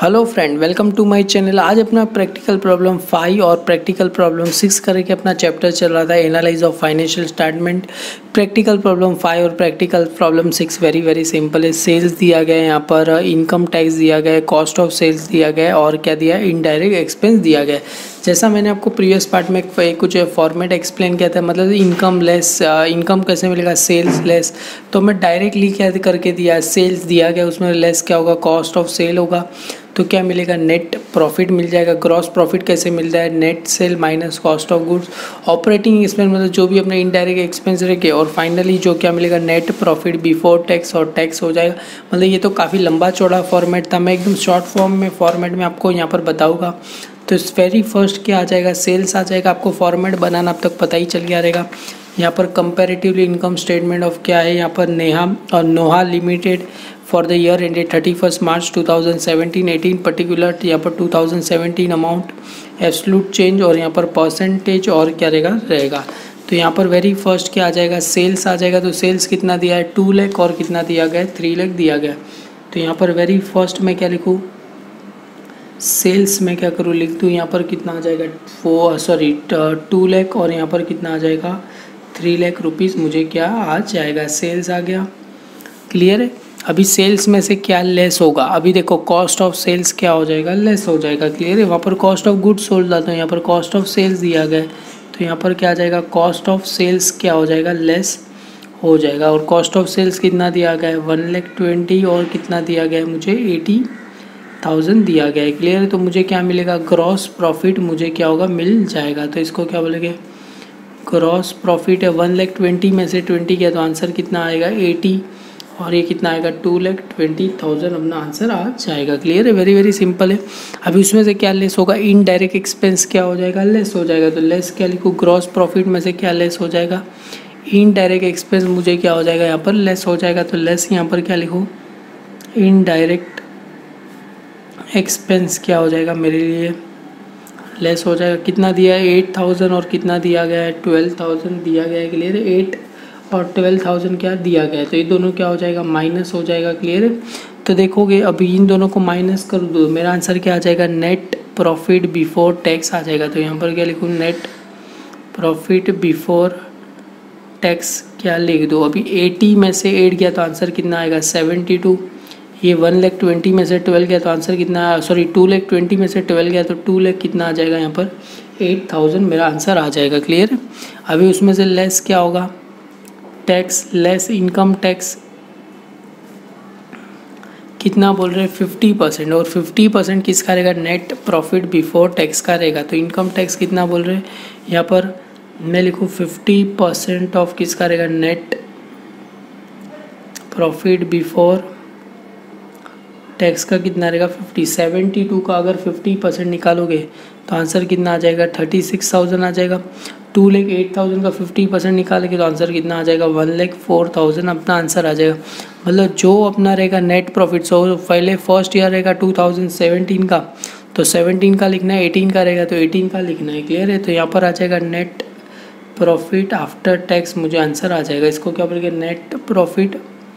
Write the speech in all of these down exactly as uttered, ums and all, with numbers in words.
Hello friend, welcome to my channel. आज अपना practical problem five और प्रैक्टिकल प्रॉब्लम सिक्स करके अपना चैप्टर चल रहा था analyse of financial statement. Practical problem five और practical problem six very very simple है। सेल्स दिया गया है, यहाँ पर इनकम टैक्स दिया गया है, कॉस्ट ऑफ सेल्स दिया गया है और क्या दिया है, इनडायरेक्ट एक्सपेंस दिया गया है। जैसा मैंने आपको प्रीवियस पार्ट में कुछ फॉर्मेट एक्सप्लेन किया था, मतलब इनकम लेस इनकम कैसे मिलेगा, सेल्स लेस। तो मैं डायरेक्टली क्या करके दिया, सेल्स दिया गया, उसमें लेस क्या होगा, कॉस्ट ऑफ सेल होगा, तो क्या मिलेगा, नेट प्रॉफिट मिल जाएगा। ग्रॉस प्रॉफिट कैसे मिलता है, net sale minus cost of goods. Operating expense मतलब जो भी अपने इनडायरेक्ट एक्सपेंस रखे, और फाइनली जो क्या मिलेगा, नेट प्रॉफिट बिफोर टैक्स और टैक्स हो जाएगा। मतलब ये तो काफ़ी लंबा चौड़ा फॉर्मेट था, मैं एकदम शॉर्ट फॉर्म में फॉर्मेट में आपको यहाँ पर बताऊँगा। तो इस वेरी फर्स्ट क्या आ जाएगा, सेल्स आ जाएगा। आपको फॉर्मेट बनाना अब तक पता ही चल गया रहेगा। यहाँ पर कंपैरेटिवली इनकम स्टेटमेंट ऑफ क्या है, यहाँ पर नेहा और Noha limited for the year ended thirty first March two thousand seventeen eighteen particular, यहाँ पर two thousand seventeen amount, absolute change और यहाँ पर परसेंटेज और क्या रहेगा रहेगा तो यहाँ पर वेरी फर्स्ट क्या आ जाएगा, सेल्स आ जाएगा। तो सेल्स कितना दिया है, टू लैख और कितना दिया गया है, थ्री लैख दिया गया। तो यहाँ पर वेरी फर्स्ट में क्या लिखूँ, सेल्स में क्या करूँ, लिख दूँ यहाँ पर कितना आ जाएगा, फोर सॉरी टू लैख और यहाँ पर कितना आ जाएगा, थ्री लैख रुपीज़ मुझे क्या आ जाएगा, सेल्स आ गया। क्लियर है। अभी सेल्स में से क्या लेस होगा, अभी देखो कॉस्ट ऑफ सेल्स क्या हो जाएगा, लेस हो जाएगा। क्लियर है। वहाँ पर कॉस्ट ऑफ गुड्स सोल्ड था, तो यहाँ पर कॉस्ट ऑफ सेल्स दिया गया है, तो यहाँ पर क्या आ जाएगा, कॉस्ट ऑफ सेल्स क्या हो जाएगा, लेस हो जाएगा। और कॉस्ट ऑफ सेल्स कितना दिया गया है, वन लैख ट्वेंटी और कितना दिया गया है, मुझे एटी थाउजेंड दिया गया है। क्लियर है। तो मुझे क्या मिलेगा, ग्रॉस प्रॉफिट मुझे क्या होगा, मिल जाएगा। तो इसको क्या बोलेंगे, ग्रॉस प्रॉफिट है वन लैख ट्वेंटी में से ट्वेंटी किया तो आंसर कितना आएगा, एटी, और ये कितना आएगा, टू लैख ट्वेंटी थाउजेंड अपना आंसर आ जाएगा। क्लियर है। वेरी वेरी सिंपल है। अभी उसमें से क्या लेस होगा, इनडायरेक्ट एक्सपेंस क्या हो जाएगा, लेस हो जाएगा। तो लेस क्या लिखूँ, ग्रॉस प्रॉफिट में से क्या लेस हो जाएगा, इनडायरेक्ट एक्सपेंस मुझे क्या हो जाएगा, यहाँ पर लेस हो जाएगा। तो लेस यहाँ पर क्या लिखूँ, इनडायरेक्ट एक्सपेंस क्या हो जाएगा मेरे लिए, लेस हो जाएगा। कितना दिया है, एट थाउजेंड और कितना दिया गया है, ट्वेल्व थाउजेंड दिया गया है। क्लियर है। एट और ट्वेल्व थाउजेंड क्या दिया गया है, तो ये दोनों क्या हो जाएगा, माइनस हो जाएगा। क्लियर है। तो देखोगे अभी इन दोनों को माइनस कर दो, मेरा आंसर क्या आ जाएगा, नेट प्रॉफिट बिफोर टैक्स आ जाएगा। तो यहाँ पर क्या लिखूँ, नेट प्रॉफिट बिफोर टैक्स क्या लिख दो। अभी एटी में से एट गया तो आंसर कितना आएगा, सेवेंटी टू। ये वन लैख ट्वेंटी में से ट्वेल्व गया तो आंसर कितना, सॉरी टू लैख ट्वेंटी में से ट्वेल्व गया तो टू लैख कितना आ जाएगा, यहाँ पर एट थाउजेंड मेरा आंसर आ जाएगा। क्लियर है। अभी उसमें से लेस क्या होगा, टैक्स, लेस इनकम टैक्स कितना बोल रहे हैं, फिफ्टी परसेंट, और फिफ्टी परसेंट किसका रहेगा, नेट प्रॉफिट बिफोर टैक्स का रहेगा। तो इनकम टैक्स कितना बोल रहे हैं, यहाँ पर मैं लिखूँ फिफ्टी परसेंट ऑफ किसका रहेगा, नेट प्रॉफिट बिफोर टैक्स का कितना रहेगा, फिफ्टी। सेवेंटी टू का अगर फिफ्टी परसेंट निकालोगे तो आंसर कितना आ जाएगा, थर्टी सिक्स थाउजेंड आ जाएगा। टू लेख एट थाउजेंड का फिफ्टी परसेंट निकालेंगे तो आंसर कितना आ जाएगा, वन लेख फोर थाउजेंड अपना आंसर आ जाएगा। मतलब जो अपना रहेगा नेट प्रॉफिट, सो पहले फर्स्ट ईयर रहेगा टू थाउजेंड सेवेंटीन का, तो सेवेंटीन का लिखना है, एटीन का रहेगा तो एटीन का लिखना है। क्लियर है। तो यहाँ पर आ जाएगा नेट प्रॉफिट आफ्टर टैक्स, मुझे आंसर आ जाएगा। इसको क्या बोलेंगे, नेट प्रॉफिट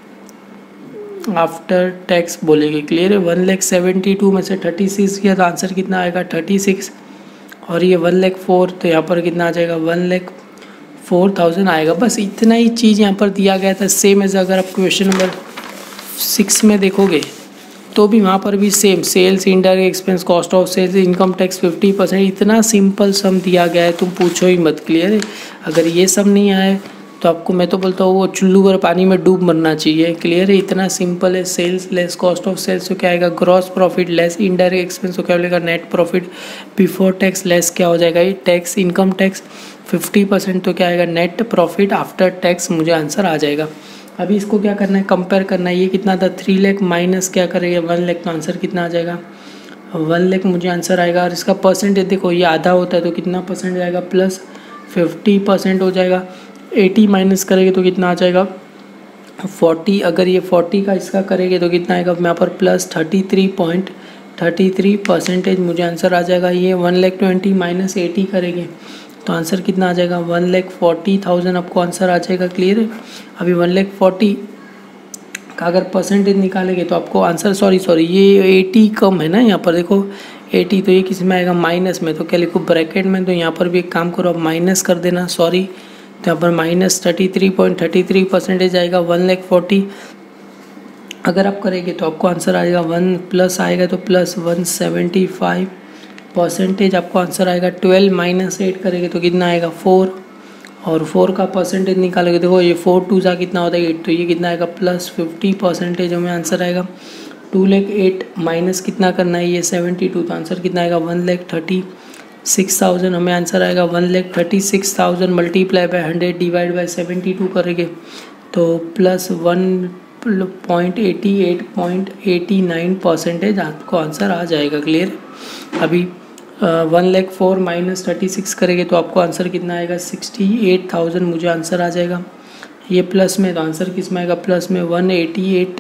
आफ्टर टैक्स बोलेंगे। क्लियर है। वन लैख सेवेंटी टू में से थर्टी सिक्स किया तो आंसर कितना आएगा, थर्टी सिक्स, और ये वन लैख फोर, तो यहाँ पर कितना आ जाएगा, वन लैख फोर थाउजेंड आएगा। बस इतना ही चीज़ यहाँ पर दिया गया था। सेम एज अगर आप क्वेश्चन नंबर सिक्स में देखोगे तो भी वहाँ पर भी same, sales, indirect expense, cost of sales, income tax fifty percent, इतना सिंपल सम दिया गया है, तुम पूछो ही मत। क्लियर है। अगर ये सम नहीं आए तो आपको मैं तो बोलता हूँ वो चुल्लू भर पानी में डूब मरना चाहिए। क्लियर है। इतना सिंपल है। Sales less cost of sales तो क्या आएगा, gross profit less indirect expense तो क्या बोलेगा, net profit before tax less क्या हो जाएगा, ये tax, income tax fifty percent तो क्या आएगा, नेट प्रॉफिट आफ्टर टैक्स, मुझे आंसर आ जाएगा। अभी इसको क्या करना है, कंपेयर करना है। ये कितना था, थ्री लैख माइनस क्या करेगा, वन लैख, तो आंसर कितना आ जाएगा, वन लैख मुझे आंसर आएगा। और इसका परसेंटेज देखो, ये आधा होता है तो कितना परसेंट आएगा, प्लस फिफ्टी परसेंट हो जाएगा। एटी माइनस करेंगे तो कितना आ जाएगा, फोर्टी। अगर ये फोर्टी का इसका करेंगे तो कितना आएगा, यहाँ पर plus thirty three point thirty three percentage मुझे आंसर आ जाएगा। ये one lakh twenty minus eighty करेंगे तो आंसर कितना आ जाएगा, वन लैख फोर्टी थाउजेंड आपको आंसर आ जाएगा। क्लियर है। अभी वन लैख फोर्टी का अगर परसेंटेज निकालेंगे तो आपको आंसर, सॉरी सॉरी ये एटी कम है ना, यहाँ पर देखो एटी, तो ये किस में आएगा माइनस में, तो क्या लिखो ब्रैकेट में, तो यहाँ पर भी एक काम करो आप माइनस कर देना, सॉरी, तो यहाँ पर minus thirty three point thirty three percentage आएगा वन लैख फोर्टी। अगर आप करेंगे तो आपको आंसर आएगा वन प्लस आएगा तो plus one seventy five percentage आपको आंसर आएगा। ट्वेल्व माइनस एट करेंगे तो कितना आएगा फोर, और फोर का परसेंटेज निकालोगे, देखो ये फोर टू सा कितना होता है एट, तो ये कितना आएगा प्लस फिफ्टी परसेंटेज हमें आंसर आएगा। टू लैख एट माइनस कितना करना है, ये सेवेंटी टू, तो आंसर कितना आएगा one lakh thirty six thousand हमें आंसर आएगा। One lakh thirty six thousand multiply by hundred divide by seventy two करेंगे तो plus one point eighty eight point eighty nine percentage आपको आंसर आ जाएगा। क्लियर। अभी one lakh four minus thirty six करेंगे तो आपको आंसर कितना आएगा सिक्सटी एट थाउजेंड मुझे आंसर आ जाएगा। ये प्लस में, तो आंसर किस में आएगा प्लस में वन एटी एट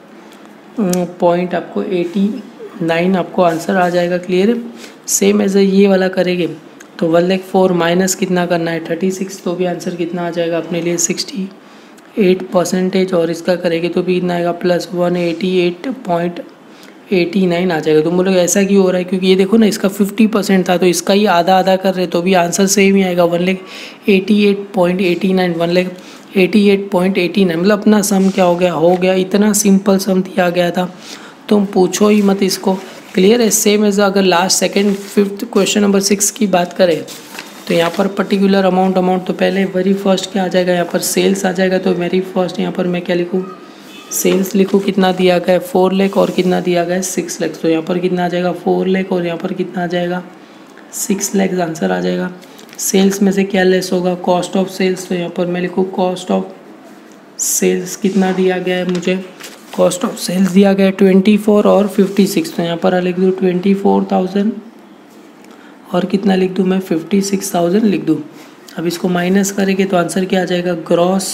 पॉइंट आपको एटी नाइन आपको आंसर आ जाएगा। क्लियर। सेम एज ये वाला करेंगे तो वन लैख फोर माइनस कितना करना है थर्टी सिक्स, तो भी आंसर कितना आ जाएगा अपने लिए सिक्सटी एट परसेंटेज, और इसका करेंगे तो भी कितना आएगा plus one eighty eight point eighty nine आ जाएगा। तो हम लोग ऐसा क्यों हो रहा है, क्योंकि ये देखो ना इसका फिफ्टी परसेंट था तो इसका ही आधा आधा कर रहे तो भी आंसर सेम ही आएगा one lakh eighty eight point eighty nine one lakh eighty eight point eighty nine मतलब अपना सम क्या हो गया हो गया इतना सिंपल सम दिया गया था, तुम पूछो ही मत इसको। क्लियर है। सेम एज अगर last second fifth question number six की बात करें तो यहाँ पर पर्टिकुलर अमाउंट अमाउंट तो पहले वेरी फर्स्ट क्या आ जाएगा, यहाँ पर सेल्स आ जाएगा, तो वेरी फर्स्ट यहाँ पर मैं क्या लिखूँ सेल्स लिखूँ, कितना दिया गया है फोर लैख और कितना दिया गया है सिक्स लैख, तो यहाँ पर कितना आ जाएगा फोर लैख और यहाँ पर कितना आ जाएगा सिक्स लैख आंसर आ जाएगा। सेल्स में से क्या लेस होगा कॉस्ट ऑफ सेल्स, तो यहाँ पर मैं लिखूँ कॉस्ट ऑफ सेल्स कितना दिया गया है मुझे, कॉस्ट ऑफ सेल्स दिया गया है ट्वेंटी फोर और फिफ्टी सिक्स, तो यहाँ पर लिख दूँ ट्वेंटी फोर थाउजेंड और कितना लिख दूँ मैं फिफ्टी सिक्स थाउजेंड लिख दूँ। अब इसको माइनस करेंगे तो आंसर क्या आ जाएगा ग्रॉस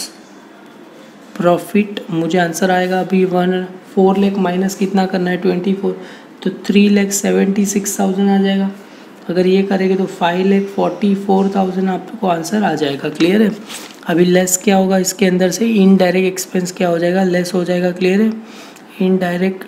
प्रॉफिट मुझे आंसर आएगा अभी वन फोर लैख माइनस कितना करना है ट्वेंटी फोर, तो three lakh seventy six thousand आ जाएगा। अगर ये करेंगे तो five lakh forty four thousand आपको आंसर आ जाएगा। क्लियर है। अभी लेस क्या होगा इसके अंदर से, इनडायरेक्ट एक्सपेंस क्या हो जाएगा लेस हो जाएगा। क्लियर है। इनडायरेक्ट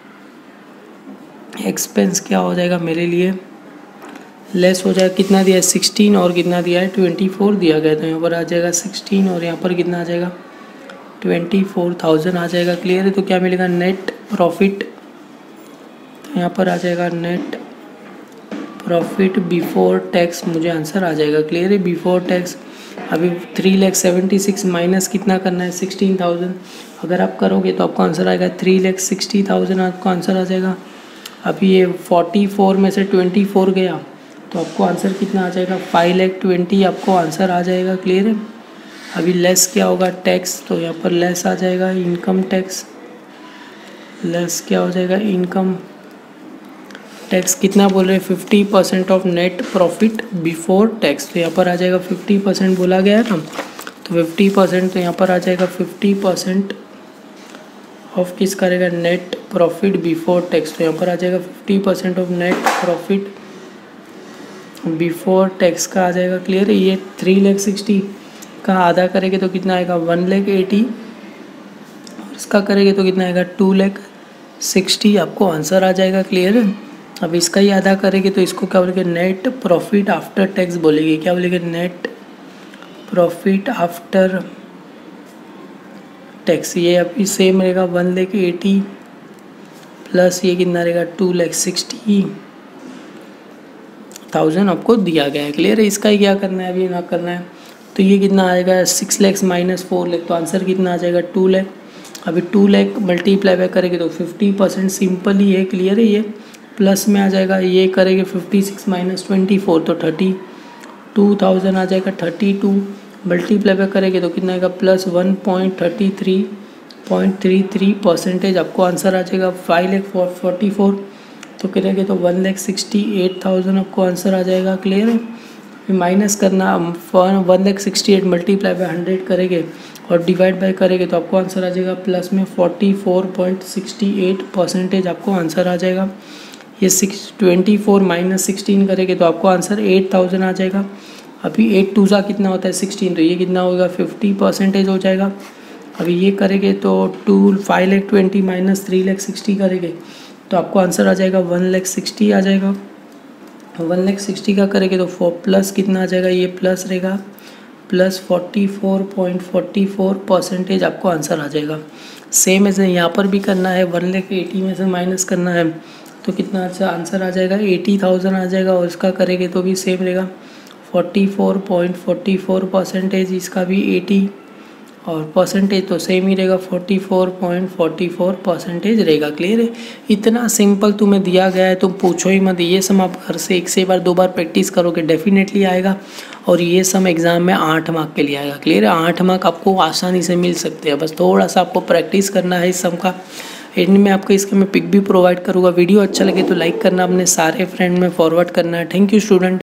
एक्सपेंस क्या हो जाएगा मेरे लिए लेस हो जाएगा, कितना दिया है सिक्सटीन और कितना दिया है ट्वेंटी फोर दिया गया, तो यहाँ पर आ जाएगा सिक्सटीन और यहाँ पर कितना आ जाएगा ट्वेंटी फोर थाउजेंड आ जाएगा। क्लियर है। तो क्या मिलेगा नेट प्रॉफिट, तो यहाँ पर आ जाएगा नेट प्रॉफिट बिफोर टैक्स मुझे आंसर आ जाएगा। क्लियर है। बिफोर टैक्स अभी three lakh seventy six minus कितना करना है सिक्सटीन थाउजेंड, अगर आप करोगे तो आपको आंसर आएगा थ्री लैख सिक्सटी थाउजेंड आपको आंसर आ जाएगा। अभी ये फोर्टी फोर में से ट्वेंटी फोर गया तो आपको आंसर कितना आ जाएगा फाइव लैख ट्वेंटी आपको आंसर आ जाएगा। क्लियर है। अभी लेस क्या होगा टैक्स, तो यहाँ पर लेस आ जाएगा इनकम टैक्स, लेस क्या हो जाएगा इनकम टैक्स कितना बोल रहे हैं fifty percent of net profit before tax, तो यहाँ पर आ जाएगा फिफ्टी परसेंट बोला गया है ना, तो फिफ्टी परसेंट तो यहाँ पर आ जाएगा फिफ्टी परसेंट ऑफ किस करेगा नेट प्रॉफिट बिफोर टैक्स, तो यहाँ पर आ जाएगा fifty percent of net profit before tax का आ जाएगा। क्लियर है। ये थ्री लैख सिक्सटी का आधा करेंगे तो कितना आएगा वन लैख एटी और इसका करेंगे तो कितना आएगा टू लैख सिक्सटी आपको आंसर आ जाएगा। क्लियर है। अब इसका ही आधा करेंगे तो इसको क्या बोलेंगे नेट प्रॉफिट आफ्टर टैक्स बोलेंगे, क्या बोलेंगे नेट प्रॉफिट आफ्टर टैक्स। ये अभी सेम रहेगा वन लैख एटी प्लस ये कितना रहेगा टू लैख सिक्सटी थाउजेंड आपको दिया गया है। क्लियर है। इसका ही क्या करना है अभी ना करना है, तो ये कितना आएगा six lakhs minus four lakh, तो आंसर कितना आ जाएगा टू लैख। अभी टू लैख मल्टीप्लाई बाय करेंगे तो फिफ्टी परसेंट सिंपल ही है। क्लियर है। ये प्लस में आ जाएगा, ये करेंगे fifty six minus twenty four तो थर्टी टू थाउजेंड आ जाएगा। थर्टी टू मल्टीप्लाई बाय करेंगे तो कितना आएगा plus one point thirty three point three three percentage आपको आंसर आ जाएगा। फाइव लैख फोर्टी फोर तो करेंगे तो one lakh sixty eight thousand आपको आंसर आ जाएगा। क्लियर है। माइनस करना one lakh sixty eight multiply by hundred करेंगे और डिवाइड बाय करेंगे तो आपको आंसर आ जाएगा प्लस में forty four point sixty eight percentage आपको आंसर आ जाएगा। ये six twenty four minus sixteen करेंगे तो आपको आंसर एट थाउजेंड आ जाएगा। अभी एट टू सा कितना होता है सिक्सटीन, तो ये कितना होगा फिफ्टी परसेंटेज हो जाएगा। अभी ये करेंगे तो two five lakh twenty minus three lakh sixty करेंगे तो आपको आंसर आ जाएगा वन लैख सिक्सटी आ जाएगा। वन लैख सिक्सटी का करेंगे तो फोर प्लस कितना आ जाएगा, ये प्लस रहेगा, plus forty four point forty four percentage आपको आंसर आ जाएगा। सेम ऐसे यहाँ पर भी करना है, वन लैख एटी में से माइनस करना है तो कितना अच्छा आंसर आ जाएगा, एटी थाउजेंड आ जाएगा। और इसका करेंगे तो भी सेम रहेगा, forty four point forty four percentage, इसका भी एटी और परसेंटेज तो सेम ही रहेगा, forty four point forty four percentage रहेगा। क्लियर है, इतना सिंपल तुम्हें दिया गया है, तुम पूछो ही मत। ये सम आप घर से एक से बार दो बार प्रैक्टिस करोगे डेफिनेटली आएगा और ये सम एग्जाम में आठ मार्क के लिए आएगा। क्लियर है, आठ मार्क आपको आसानी से मिल सकते हैं, बस थोड़ा सा आपको प्रैक्टिस करना है इस सम का। एंड में आपको इसका मैं पिक भी प्रोवाइड करूँगा। वीडियो अच्छा लगे तो लाइक करना, अपने सारे फ्रेंड में फॉरवर्ड करना है। Thank you student.